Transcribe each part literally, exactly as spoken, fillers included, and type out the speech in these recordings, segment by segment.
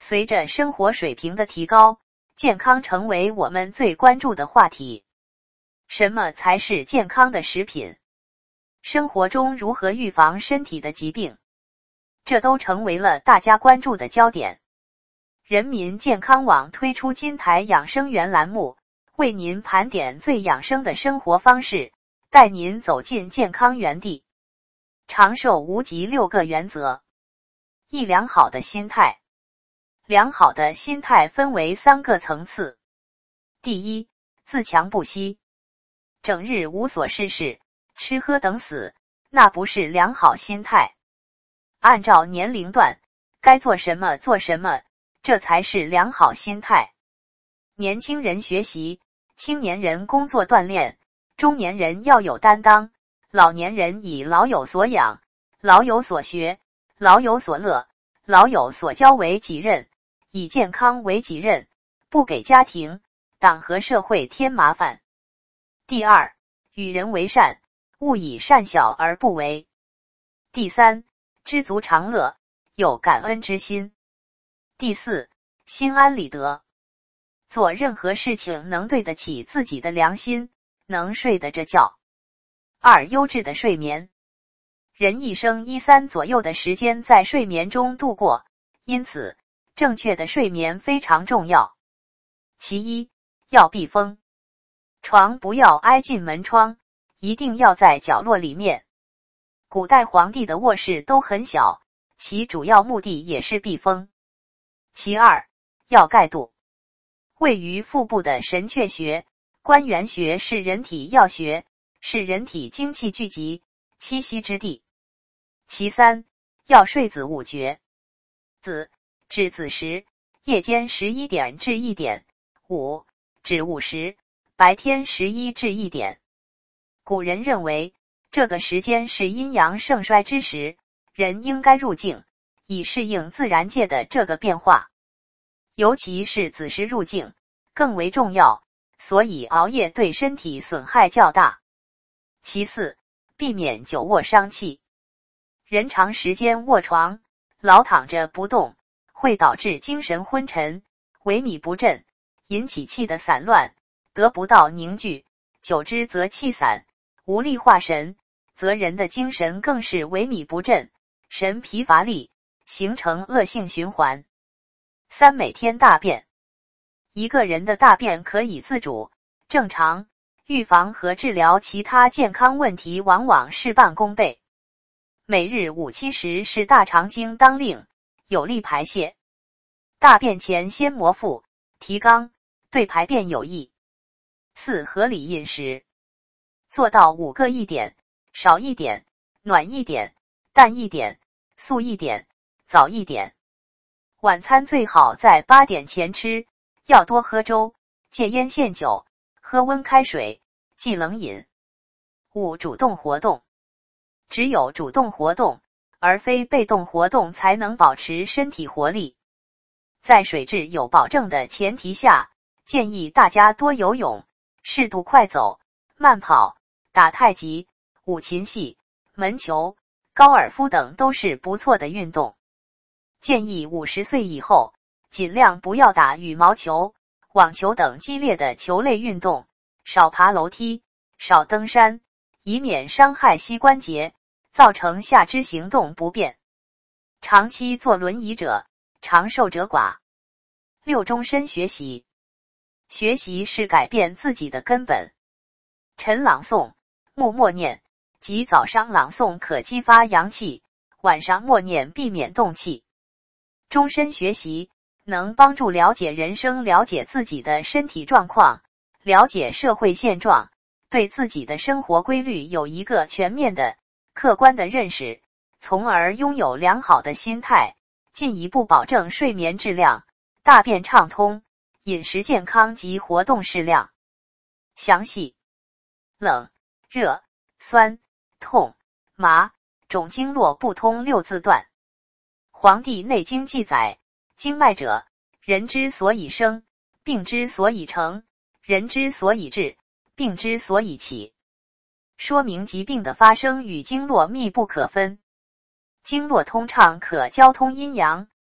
随着生活水平的提高，健康成为我们最关注的话题。什么才是健康的食品？生活中如何预防身体的疾病？这都成为了大家关注的焦点。人民健康网推出金台养生园栏目，为您盘点最养生的生活方式，带您走进健康园地。长寿无极六个原则。一、良好的心态。良好的心态分为三个层次。第一，自强不息。整日无所事事，吃喝等死，那不是良好心态。按照年龄段，该做什么做什么，这才是良好心态。年轻人学习，青年人工作锻炼，中年人要有担当，老年人以老有所养，老有所学，老有所乐，老有所教为己任，以健康为己任，不给家庭、党和社会添麻烦。第二，与人为善，勿以善小而不为。第三，知足常乐，有感恩之心。第四，心安理得。做任何事情能对得起自己的良心，能睡得着觉。二、优质的睡眠。人一生一三左右的时间在睡眠中度过，因此正确的睡眠非常重要。其一，要避风。床不要挨近门窗，一定要在角落里面。古代皇帝的卧室都很小，其主要目的也是避风。其二，要盖肚。位于腹部的神阙穴、关元穴是人体要穴，是人体精气聚集、栖息之地。其三，要睡子午觉。子指子时，夜间十一点至一点；午指午时，白天十一至一点。古人认为，这个时间是阴阳盛衰之时，人应该入静，以适应自然界的这个变化。尤其是子时入静更为重要，所以熬夜对身体损害较大。其四，避免久卧伤气。人长时间卧床，老躺着不动，会导致精神昏沉、萎靡不振，引起气的散乱，得不到凝聚，久之则气散，无力化神，则人的精神更是萎靡不振，神疲乏力，形成恶性循环。三、每天大便。一个人的大便可以自主、正常，预防和治疗其他健康问题往往事半功倍。每日五七时是大肠经当令，有利排泄。大便前先磨腹、提肛，对排便有益。四、合理饮食。做到五个一点，少一点，暖一点，淡一点，素一点，早一点。晚餐最好在八点前吃，要多喝粥，戒烟限酒，喝温开水，忌冷饮。五、主动活动。只有主动活动，而非被动活动，才能保持身体活力。在水质有保证的前提下，建议大家多游泳，适度快走、慢跑、打太极、舞琴戏、门球、高尔夫等都是不错的运动。建议五十岁以后尽量不要打羽毛球、网球等激烈的球类运动，少爬楼梯，少登山，以免伤害膝关节，造成下肢行动不便。长期坐轮椅者，长寿者寡。六、终身学习。学习是改变自己的根本。晨朗诵、暮默念，即早上朗诵可激发阳气，晚上默念避免动气。终身学习能帮助了解人生，了解自己的身体状况，了解社会现状，对自己的生活规律有一个全面的、客观的认识，从而拥有良好的心态，进一步保证睡眠质量、大便畅通、饮食健康及活动适量。详细。冷、热、酸、痛、麻、肿经络不通六字断。黄帝内经记载，经脉者，人之所以生，病之所以成，人之所以治，病之所以起。说明疾病的发生与经络密不可分。经络通畅可交通阴阳，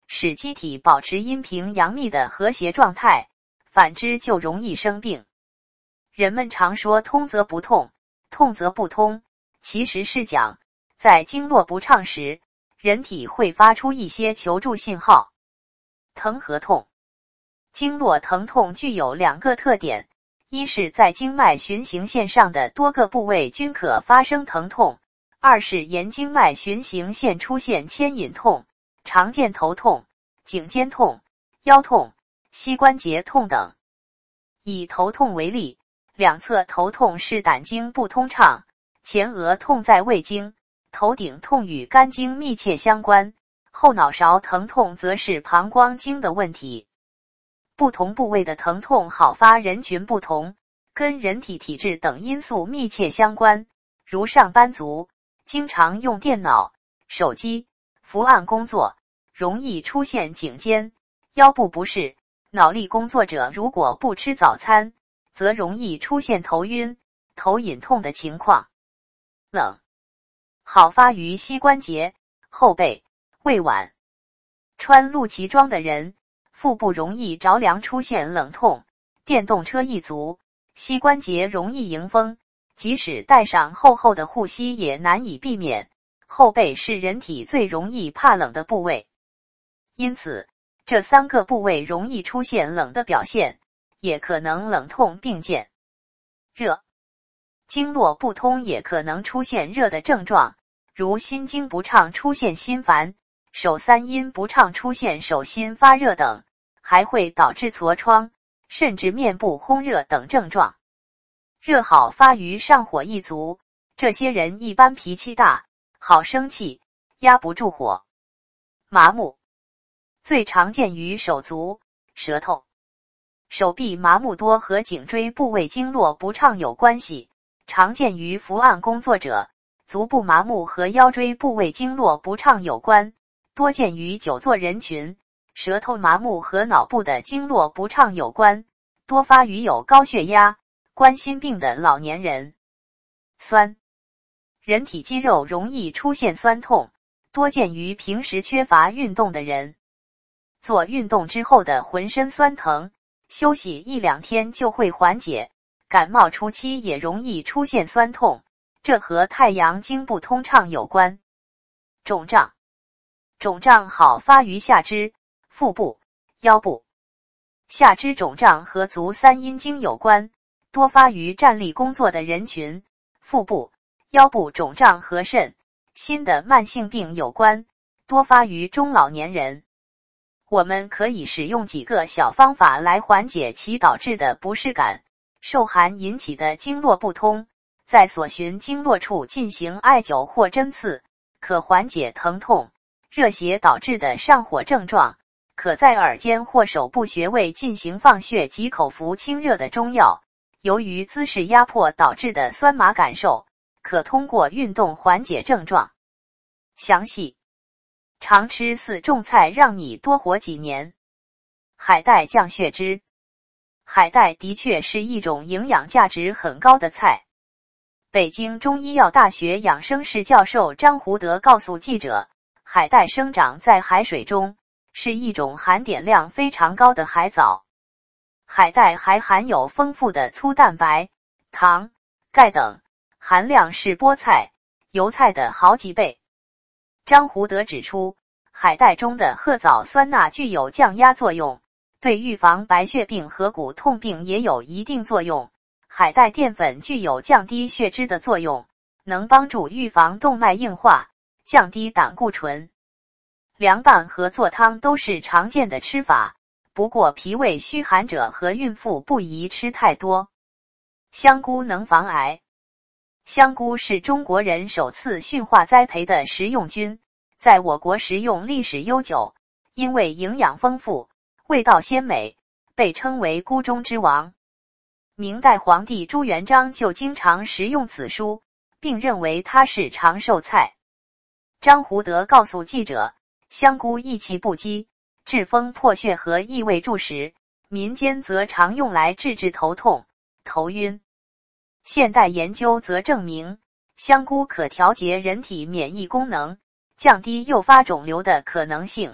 使机体保持阴平阳秘的和谐状态，反之就容易生病。人们常说通则不痛，痛则不通，其实是讲在经络不畅时，人体会发出一些求助信号。疼和痛，经络疼痛具有两个特点，一是在经脉循行线上的多个部位均可发生疼痛，二是沿经脉循行线出现牵引痛，常见头痛、颈肩痛、腰痛、膝关节痛等。以头痛为例，两侧头痛是胆经不通畅，前额痛在胃经，头顶痛与肝经密切相关，后脑勺疼痛则是膀胱经的问题。不同部位的疼痛好发人群不同，跟人体体质等因素密切相关，如上班族经常用电脑、手机、伏案工作，容易出现颈肩、腰部不适；脑力工作者如果不吃早餐，则容易出现头晕、头隐痛的情况。冷，好发于膝关节、后背、胃脘。穿露脐装的人，腹部容易着凉出现冷痛，电动车一族，膝关节容易迎风，即使戴上厚厚的护膝也难以避免。后背是人体最容易怕冷的部位，因此这三个部位容易出现冷的表现，也可能冷痛并见。热，经络不通也可能出现热的症状，如心经不畅出现心烦，手三阴不畅出现手心发热等，还会导致痤疮，甚至面部烘热等症状。热好发于上火一族，这些人一般脾气大，好生气，压不住火。麻木，最常见于手足、舌头。手臂麻木多和颈椎部位经络不畅有关系，常见于伏案工作者；足部麻木和腰椎部位经络不畅有关，多见于久坐人群；舌头麻木和脑部的经络不畅有关，多发于有高血压、冠心病的老年人。酸，人体肌肉容易出现酸痛，多见于平时缺乏运动的人。做运动之后的浑身酸疼，休息一两天就会缓解，感冒初期也容易出现酸痛，这和太阳经不通畅有关。肿胀，肿胀好发于下肢、腹部、腰部。下肢肿胀和足三阴经有关，多发于站立工作的人群；腹部、腰部肿胀和肾、心的慢性病有关，多发于中老年人。我们可以使用几个小方法来缓解其导致的不适感。受寒引起的经络不通，在所循经络处进行艾灸或针刺，可缓解疼痛；热邪导致的上火症状，可在耳尖或手部穴位进行放血及口服清热的中药。由于姿势压迫导致的酸麻感受，可通过运动缓解症状。详细，常吃四种菜让你多活几年。海带降血脂。海带的确是一种营养价值很高的菜。北京中医药大学养生室教授张胡德告诉记者，海带生长在海水中，是一种含碘量非常高的海藻。海带还含有丰富的粗蛋白、糖、钙等，含量是菠菜、油菜的好几倍。张胡德指出，海带中的褐藻酸钠具有降压作用，对预防白血病和骨痛病也有一定作用。海带淀粉具有降低血脂的作用，能帮助预防动脉硬化，降低胆固醇。凉拌和做汤都是常见的吃法，不过脾胃虚寒者和孕妇不宜吃太多。香菇能防癌。香菇是中国人首次驯化栽培的食用菌，在我国食用历史悠久，因为营养丰富，味道鲜美，被称为菇中之王。明代皇帝朱元璋就经常食用此蔬，并认为它是长寿菜。张胡德告诉记者，香菇益气不饥，治风破血和益胃助食，民间则常用来治治头痛、头晕。现代研究则证明，香菇可调节人体免疫功能，降低诱发肿瘤的可能性，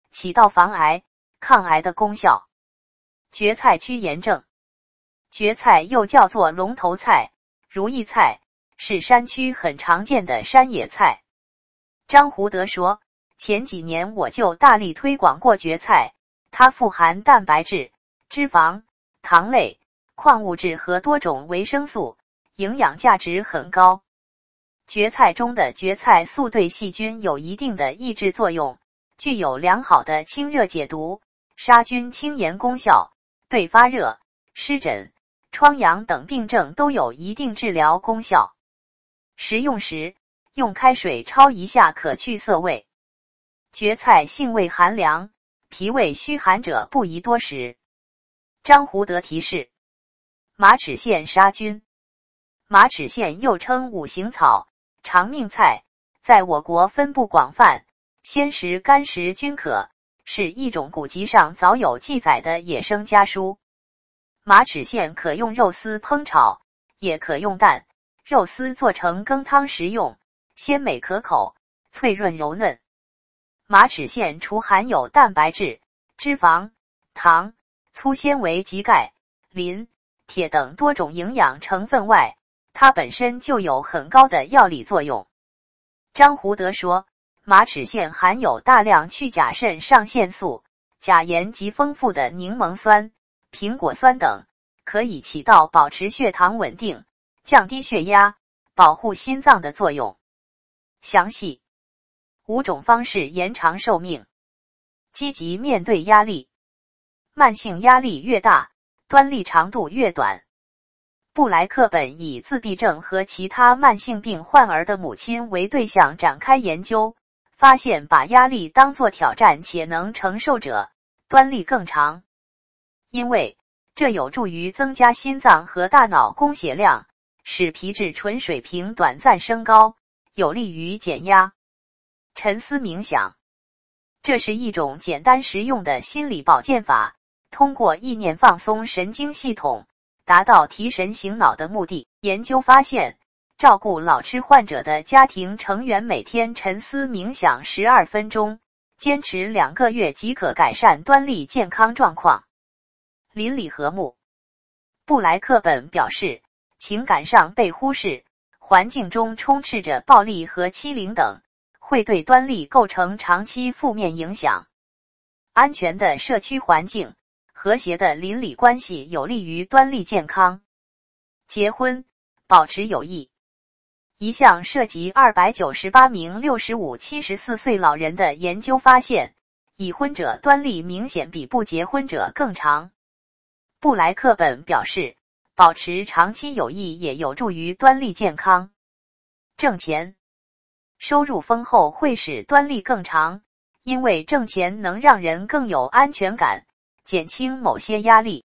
起到防癌、抗癌的功效。蕨菜祛炎症。蕨菜又叫做龙头菜、如意菜，是山区很常见的山野菜。张胡德说，前几年我就大力推广过蕨菜，它富含蛋白质、脂肪、糖类、矿物质和多种维生素，营养价值很高。蕨菜中的蕨菜素对细菌有一定的抑制作用，具有良好的清热解毒、杀菌清炎功效，对发热、湿疹、疮疡等病症都有一定治疗功效。食用时，用开水焯一下可去涩味。蕨菜性味寒凉，脾胃虚寒者不宜多食。张胡德提示：马齿苋杀菌。马齿苋又称五行草、长命菜，在我国分布广泛，鲜食干食均可，是一种古籍上早有记载的野生家蔬。马齿苋可用肉丝烹炒，也可用蛋、肉丝做成羹汤食用，鲜美可口，脆润柔嫩。马齿苋除含有蛋白质、脂肪、糖、粗纤维及钙、磷、铁等多种营养成分外，它本身就有很高的药理作用。张胡德说，马齿苋含有大量去甲肾上腺素、钾盐及丰富的柠檬酸、苹果酸等，可以起到保持血糖稳定、降低血压、保护心脏的作用。详细五种方式延长寿命。积极面对压力。慢性压力越大，端粒长度越短。布莱克本以自闭症和其他慢性病患儿的母亲为对象展开研究，发现把压力当作挑战且能承受者，端粒更长。因为这有助于增加心脏和大脑供血量，使皮质醇水平短暂升高，有利于减压。沉思冥想，这是一种简单实用的心理保健法，通过意念放松神经系统，达到提神醒脑的目的。研究发现，照顾老痴患者的家庭成员每天沉思冥想十二分钟，坚持两个月即可改善端粒健康状况。邻里和睦。布莱克本表示，情感上被忽视，环境中充斥着暴力和欺凌等，会对端粒构成长期负面影响。安全的社区环境、和谐的邻里关系有利于端粒健康。结婚，保持友谊。一项涉及二百九十八名六十五、七十四岁老人的研究发现，已婚者端粒明显比不结婚者更长。布莱克本表示，保持长期友谊也有助于端粒健康。挣钱。收入丰厚会使端粒更长，因为挣钱能让人更有安全感，减轻某些压力。